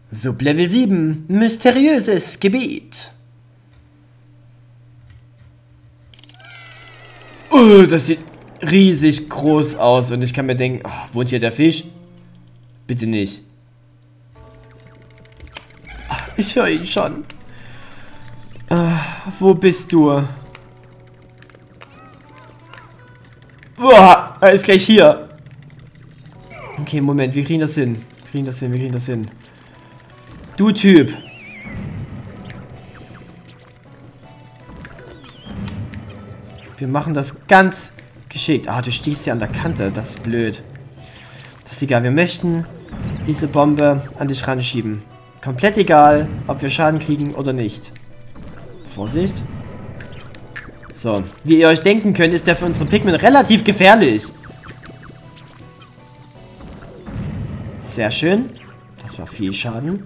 Sublevel 7. Mysteriöses Gebiet. Oh, das sieht riesig groß aus. Und ich kann mir denken, oh, wohnt hier der Fisch? Bitte nicht. Ich höre ihn schon. Wo bist du? Boah, er ist gleich hier. Okay, Moment, wir kriegen das hin. Wir kriegen das hin. Du Typ. Wir machen das ganz geschickt. Ah, du stehst hier an der Kante. Das ist blöd. Das ist egal. Wir möchten diese Bombe an dich ranschieben. Komplett egal, ob wir Schaden kriegen oder nicht. Vorsicht. So. Wie ihr euch denken könnt, ist der für unsere Pikmin relativ gefährlich. Sehr schön. Das war viel Schaden.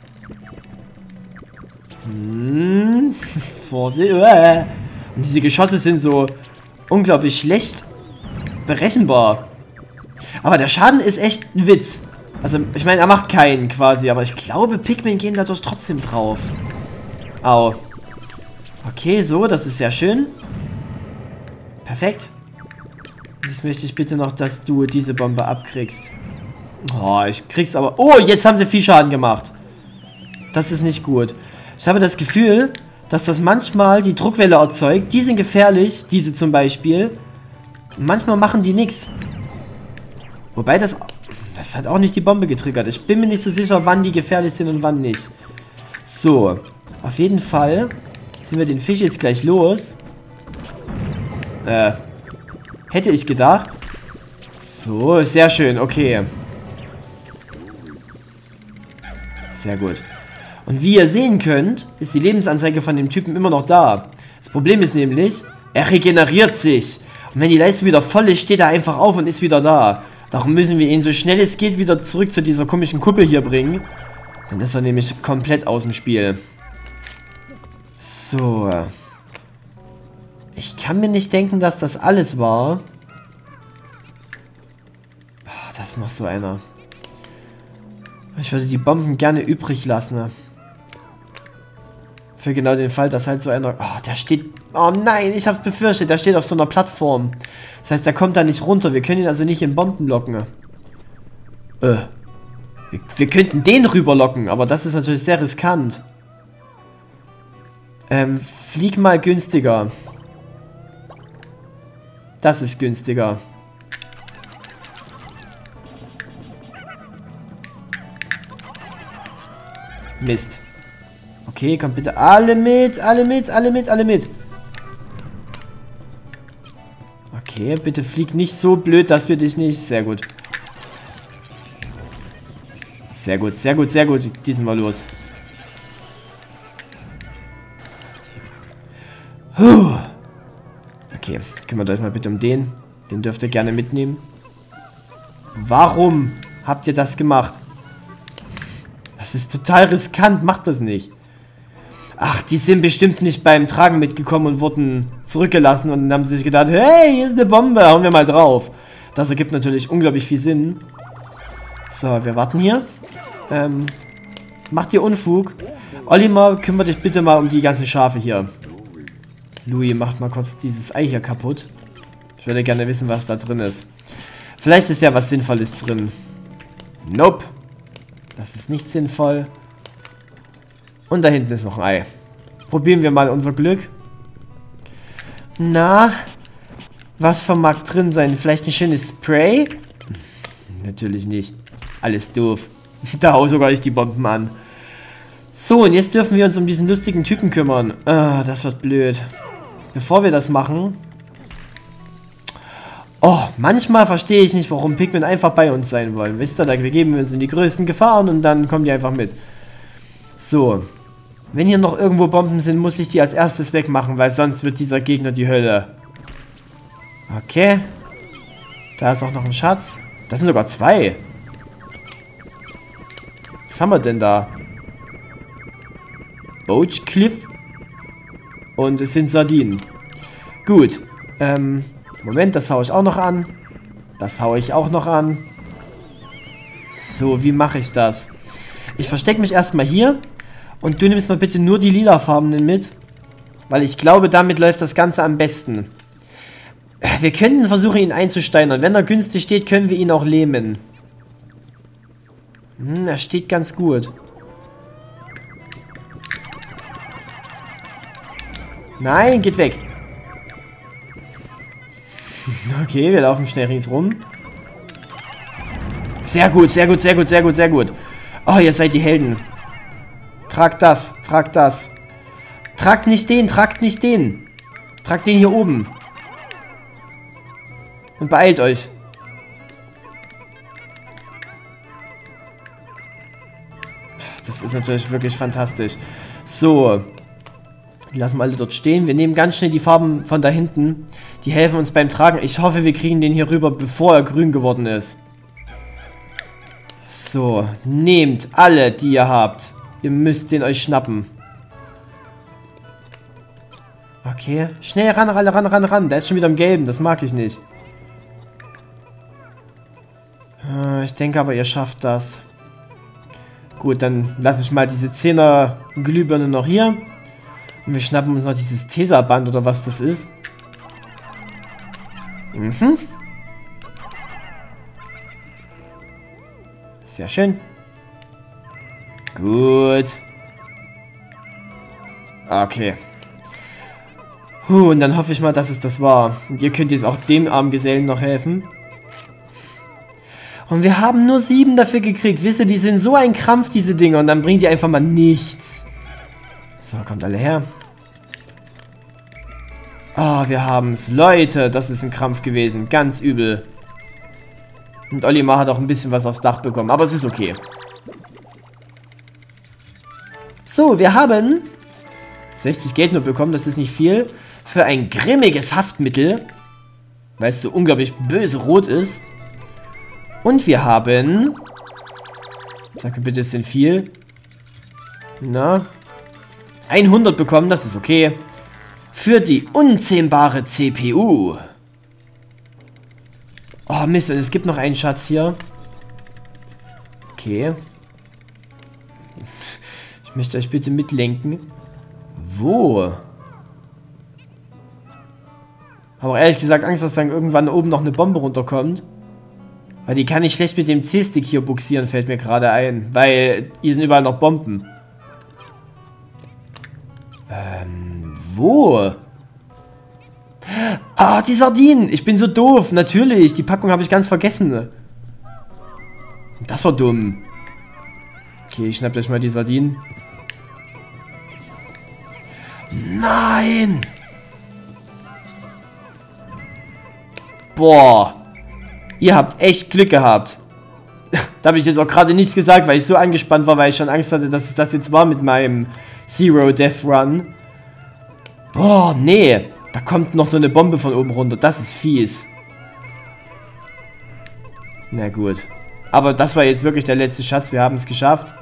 Vorsicht. Und diese Geschosse sind so unglaublich schlecht berechenbar. Aber der Schaden ist echt ein Witz. Also, ich meine, er macht keinen quasi, aber ich glaube, Pikmin gehen dadurch trotzdem drauf. Au. Okay, so, das ist sehr schön. Perfekt. Jetzt möchte ich bitte noch, dass du diese Bombe abkriegst. Oh, ich krieg's aber... Oh, jetzt haben sie viel Schaden gemacht. Das ist nicht gut. Ich habe das Gefühl, dass das manchmal die Druckwelle erzeugt. Die sind gefährlich, diese zum Beispiel. Manchmal machen die nichts. Wobei das hat auch nicht die Bombe getriggert. Ich bin mir nicht so sicher, wann die gefährlich sind und wann nicht. So, auf jeden Fall sind wir den Fisch jetzt gleich los. Hätte ich gedacht. So, sehr schön, okay. Sehr gut. Und wie ihr sehen könnt, ist die Lebensanzeige von dem Typen immer noch da. Das Problem ist nämlich, er regeneriert sich. Und wenn die Leiste wieder voll ist, steht er einfach auf und ist wieder da. Darum müssen wir ihn so schnell es geht wieder zurück zu dieser komischen Kuppel hier bringen. Dann ist er nämlich komplett aus dem Spiel. So. Ich kann mir nicht denken, dass das alles war. Oh, da ist noch so einer. Ich würde die Bomben gerne übrig lassen. Für genau den Fall, dass halt so einer... Oh, der steht... Oh nein, ich hab's befürchtet. Der steht auf so einer Plattform. Das heißt, der kommt da nicht runter. Wir können ihn also nicht in Bomben locken. Wir könnten den rüberlocken, aber das ist natürlich sehr riskant. Flieg mal günstiger. Das ist günstiger. Mist. Okay, kommt bitte alle mit, alle mit, alle mit, alle mit. Okay, bitte flieg nicht so blöd, dass wir dich nicht... Sehr gut. Sehr gut, sehr gut, sehr gut. Die sind wir los. Okay, kümmert euch mal bitte um den. Den dürft ihr gerne mitnehmen. Warum habt ihr das gemacht? Das ist total riskant, macht das nicht. Ach, die sind bestimmt nicht beim Tragen mitgekommen und wurden zurückgelassen und dann haben sie sich gedacht, hey, hier ist eine Bombe, hauen wir mal drauf. Das ergibt natürlich unglaublich viel Sinn. So, wir warten hier. Macht ihr Unfug. Olimar, kümmere dich bitte mal um die ganzen Schafe hier. Louis, macht mal kurz dieses Ei hier kaputt. Ich würde gerne wissen, was da drin ist. Vielleicht ist ja was Sinnvolles drin. Nope. Das ist nicht sinnvoll. Und da hinten ist noch ein Ei. Probieren wir mal unser Glück. Na, was vermag drin sein? Vielleicht ein schönes Spray? Natürlich nicht. Alles doof. Da hau sogar ich die Bomben an. So, und jetzt dürfen wir uns um diesen lustigen Typen kümmern. Das wird blöd. Bevor wir das machen... Oh, manchmal verstehe ich nicht, warum Pikmin einfach bei uns sein wollen. Wisst ihr, da begeben wir uns in die größten Gefahren und dann kommen die einfach mit. So. Wenn hier noch irgendwo Bomben sind, muss ich die als erstes wegmachen, weil sonst wird dieser Gegner die Hölle. Okay. Da ist auch noch ein Schatz. Das sind sogar zwei. Was haben wir denn da? Boach Cliff. Und es sind Sardinen. Gut. Moment, das haue ich auch noch an. Das haue ich auch noch an. So, wie mache ich das? Ich verstecke mich erstmal hier. Und du nimmst mal bitte nur die lilafarbenen mit. Weil ich glaube, damit läuft das Ganze am besten. Wir könnten versuchen, ihn einzusteinern. Wenn er günstig steht, können wir ihn auch lähmen. Er steht ganz gut. Nein, geht weg. Okay, wir laufen schnell ringsrum. Sehr gut, sehr gut, sehr gut, sehr gut, sehr gut. Oh, ihr seid die Helden. Tragt das, tragt das. Tragt nicht den, tragt nicht den. Tragt den hier oben. Und beeilt euch. Das ist natürlich wirklich fantastisch. So. Die lassen wir alle dort stehen. Wir nehmen ganz schnell die Farben von da hinten. Die helfen uns beim Tragen. Ich hoffe, wir kriegen den hier rüber, bevor er grün geworden ist. So. Nehmt alle, die ihr habt. Ihr müsst den euch schnappen. Okay. Schnell ran, ran, ran, ran, ran. Der ist schon wieder im Gelben. Das mag ich nicht. Ich denke aber, ihr schafft das. Gut, dann lasse ich mal diese 10er Glühbirne noch hier. Und wir schnappen uns noch dieses Tesaband oder was das ist. Mhm. Sehr schön. Gut. Okay. Und dann hoffe ich mal, dass es das war. Und ihr könnt jetzt auch dem armen Gesellen noch helfen. Und wir haben nur 7 dafür gekriegt. Wisst ihr, die sind so ein Krampf, diese Dinger. Und dann bringt die einfach mal nichts. So, kommt alle her. Ah, wir haben's. Leute, das ist ein Krampf gewesen. Ganz übel. Und Olimar hat auch ein bisschen was aufs Dach bekommen. Aber es ist okay. So, wir haben 60 Geld nur bekommen. Das ist nicht viel. Für ein grimmiges Haftmittel. Weil es so unglaublich böse rot ist. Und wir haben... Sag mir bitte, es sind viel. Na? 100 bekommen, das ist okay. Für die unzähmbare CPU. Oh Mist, und es gibt noch einen Schatz hier. Okay. Ich möchte euch bitte mitlenken. Wo? Habe auch ehrlich gesagt Angst, dass dann irgendwann oben noch eine Bombe runterkommt. Weil die kann ich schlecht mit dem C-Stick hier buxieren, fällt mir gerade ein. Weil hier sind überall noch Bomben. Wo? Ah, die Sardinen. Ich bin so doof. Natürlich. Die Packung habe ich ganz vergessen. Das war dumm. Okay, ich schnapp euch mal die Sardinen. Nein! Boah. Ihr habt echt Glück gehabt. Da habe ich jetzt auch gerade nichts gesagt, weil ich so angespannt war, weil ich schon Angst hatte, dass es das jetzt war mit meinem Zero Death Run. Boah, nee. Da kommt noch so eine Bombe von oben runter. Das ist fies. Na gut. Aber das war jetzt wirklich der letzte Schatz. Wir haben es geschafft.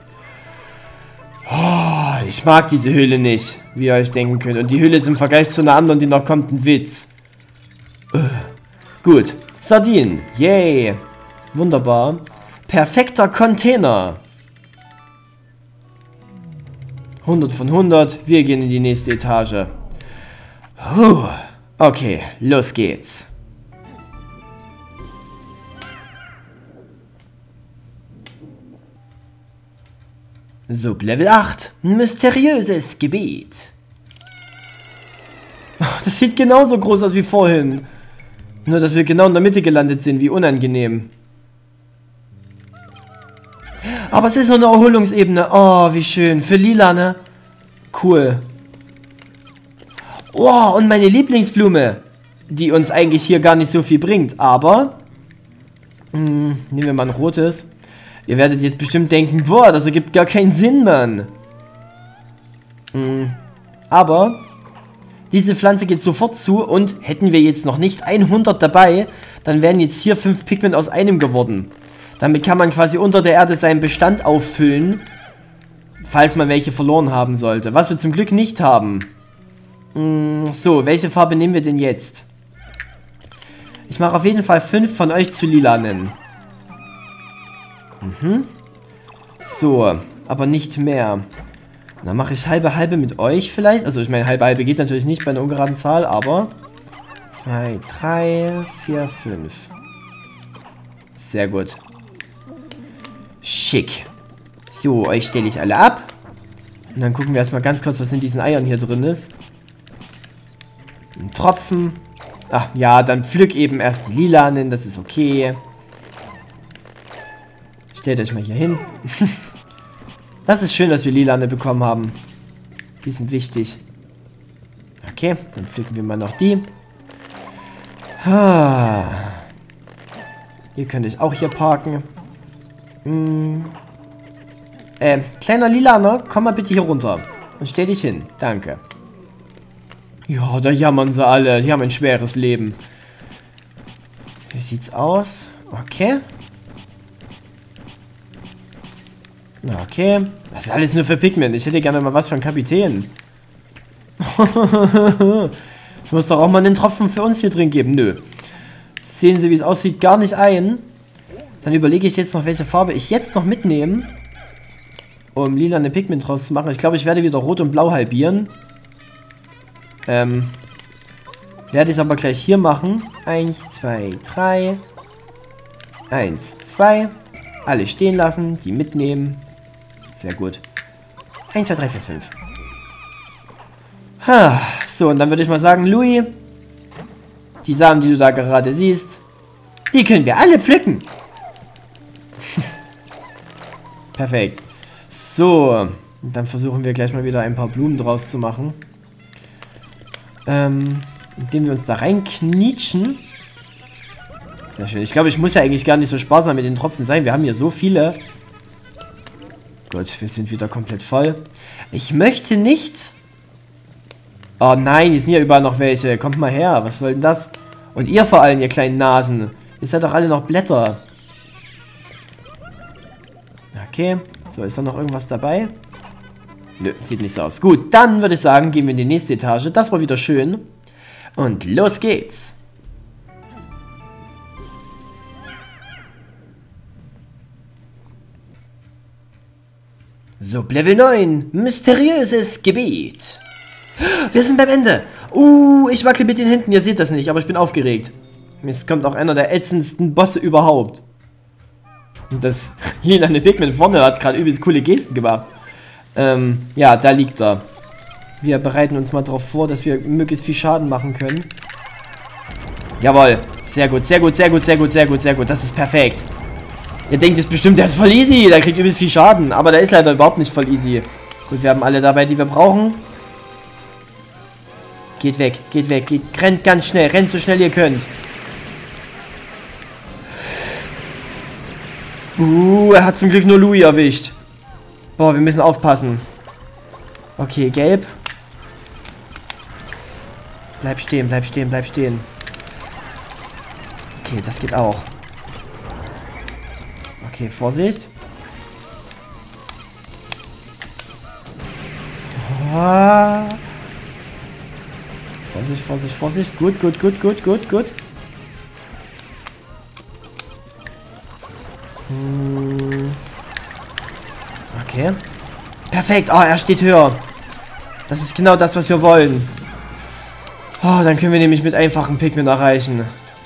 Oh, ich mag diese Höhle nicht, wie ihr euch denken könnt. Und die Höhle ist im Vergleich zu einer anderen, die noch kommt, ein Witz. Gut. Sardinen. Yay. Wunderbar. Perfekter Container. 100 von 100. Wir gehen in die nächste Etage. Okay, los geht's. Sublevel 8. Mysteriöses Gebiet. Das sieht genauso groß aus wie vorhin. Nur, dass wir genau in der Mitte gelandet sind. Wie unangenehm. Aber es ist so eine Erholungsebene. Oh, wie schön. Für Lila, ne? Cool. Oh, und meine Lieblingsblume. Die uns eigentlich hier gar nicht so viel bringt. Aber... nehmen wir mal ein rotes. Ihr werdet jetzt bestimmt denken, boah, das ergibt gar keinen Sinn, Mann. Aber... Diese Pflanze geht sofort zu und hätten wir jetzt noch nicht 100 dabei, dann wären jetzt hier 5 Pigment aus einem geworden. Damit kann man quasi unter der Erde seinen Bestand auffüllen, falls man welche verloren haben sollte. Was wir zum Glück nicht haben. So, welche Farbe nehmen wir denn jetzt? Ich mache auf jeden Fall 5 von euch zu Lilanen. So, aber nicht mehr. Dann mache ich halbe halbe mit euch vielleicht. Also ich meine, halbe halbe geht natürlich nicht bei einer ungeraden Zahl, aber 2, 3, 4, 5. Sehr gut. Schick. So, euch stelle ich alle ab. Und dann gucken wir erstmal ganz kurz, was in diesen Eiern hier drin ist. Ein Tropfen. Ach ja, dann pflück eben erst die lilanen, das ist okay. Stellt euch mal hier hin. Das ist schön, dass wir lilane bekommen haben. Die sind wichtig. Okay, dann pflücken wir mal noch die. Ihr könnt euch auch hier parken. Kleiner Lilaner, komm mal bitte hier runter. Und stell dich hin. Danke. Ja, da jammern sie alle. Die haben ein schweres Leben. Wie sieht's aus? Okay. Okay. Das ist alles nur für Pikmin. Ich hätte gerne mal was von Kapitän. Ich muss doch auch mal einen Tropfen für uns hier drin geben. Nö. Sehen Sie, wie es aussieht, gar nicht ein. Dann überlege ich jetzt noch, welche Farbe ich jetzt noch mitnehme, um lila eine Pikmin draus zu machen. Ich glaube, ich werde wieder Rot und Blau halbieren. Werde ich aber gleich hier machen. 1, 2, 3. 1, 2. Alle stehen lassen, die mitnehmen. Sehr gut. 1, 2, 3, 4, 5. So, und dann würde ich mal sagen, Louis, die Samen, die du da gerade siehst, die können wir alle pflücken. Perfekt. So, und dann versuchen wir gleich mal wieder ein paar Blumen draus zu machen. Indem wir uns da reinknietschen. Sehr schön. Ich glaube, ich muss ja eigentlich gar nicht so sparsam mit den Tropfen sein. Wir haben hier so viele. Gut, wir sind wieder komplett voll. Ich möchte nicht... Oh nein, hier sind ja überall noch welche. Kommt mal her, was soll denn das? Und ihr vor allem, ihr kleinen Nasen. Ihr seid doch alle noch Blätter. Okay, so, ist da noch irgendwas dabei? Nö, sieht nicht so aus. Gut, dann würde ich sagen, gehen wir in die nächste Etage. Das war wieder schön. Und los geht's. So, Level 9. Mysteriöses Gebiet. Wir sind beim Ende. Ich wackel mit den Händen. Ihr seht das nicht, aber ich bin aufgeregt. Jetzt kommt auch einer der ätzendsten Bosse überhaupt. Und das lilane Pikmin vorne hat gerade übelst coole Gesten gemacht. Ja, da liegt er. Wir bereiten uns mal darauf vor, dass wir möglichst viel Schaden machen können. Jawohl. Sehr gut, sehr gut, sehr gut, sehr gut, sehr gut, sehr gut. Das ist perfekt. Ihr denkt jetzt bestimmt, der ist voll easy. Der kriegt übelst viel Schaden. Aber der ist leider überhaupt nicht voll easy. Gut, wir haben alle dabei, die wir brauchen. Geht weg, geht weg, geht. Rennt ganz schnell, rennt so schnell ihr könnt. Er hat zum Glück nur Louis erwischt. Boah, wir müssen aufpassen. Okay, gelb. Bleib stehen, bleib stehen, bleib stehen. Okay, das geht auch. Okay, Vorsicht. Oh. Vorsicht, Vorsicht, Vorsicht. Gut, gut, gut, gut, gut, gut. Okay. Perfekt. Oh, er steht höher. Das ist genau das, was wir wollen. Oh, dann können wir nämlich mit einfachen Pikmin erreichen.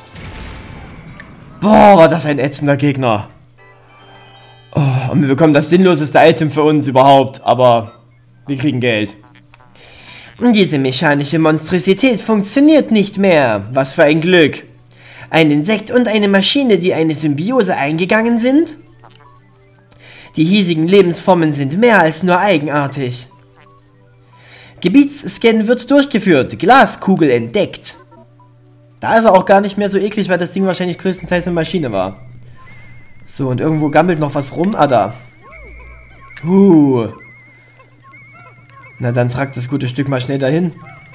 Boah, war das ein ätzender Gegner. Oh, und wir bekommen das sinnloseste Item für uns überhaupt. Aber wir kriegen Geld. Diese mechanische Monstrosität funktioniert nicht mehr. Was für ein Glück. Ein Insekt und eine Maschine, die eine Symbiose eingegangen sind? Die hiesigen Lebensformen sind mehr als nur eigenartig. Gebietsscan wird durchgeführt. Glaskugel entdeckt. Da ist er auch gar nicht mehr so eklig, weil das Ding wahrscheinlich größtenteils eine Maschine war. So, und irgendwo gammelt noch was rum. Ah, da. Na, dann tragt das gute Stück mal schnell dahin.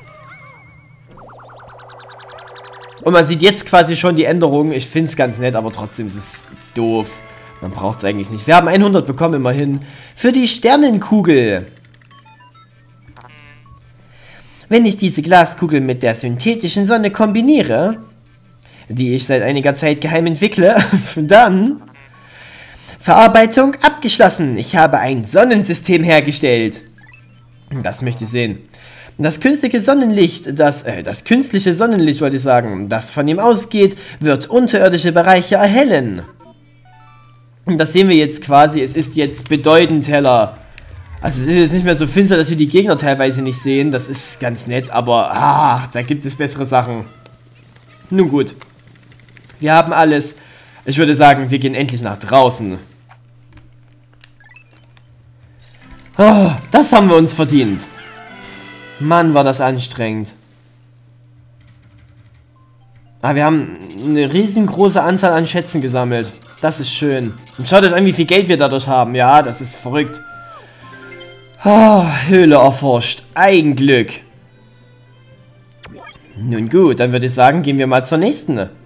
Und man sieht jetzt quasi schon die Änderungen. Ich finde es ganz nett, aber trotzdem ist es doof. Man braucht es eigentlich nicht. Wir haben 100 bekommen, immerhin. Für die Sternenkugel. Wenn ich diese Glaskugel mit der synthetischen Sonne kombiniere, die ich seit einiger Zeit geheim entwickle, dann Verarbeitung abgeschlossen. Ich habe ein Sonnensystem hergestellt. Das möchte ich sehen. Das künstliche Sonnenlicht, das künstliche Sonnenlicht wollte ich sagen, das von ihm ausgeht, wird unterirdische Bereiche erhellen. Und das sehen wir jetzt quasi, es ist jetzt bedeutend heller. Also es ist jetzt nicht mehr so finster, dass wir die Gegner teilweise nicht sehen, das ist ganz nett, aber da gibt es bessere Sachen. Nun gut, wir haben alles. Ich würde sagen, wir gehen endlich nach draußen. Oh, das haben wir uns verdient. Mann, war das anstrengend. Aber wir haben eine riesengroße Anzahl an Schätzen gesammelt. Das ist schön. Und schaut euch an, wie viel Geld wir dadurch haben. Ja, das ist verrückt. Oh, Höhle erforscht. Ein Glück. Nun gut, dann würde ich sagen, gehen wir mal zur nächsten.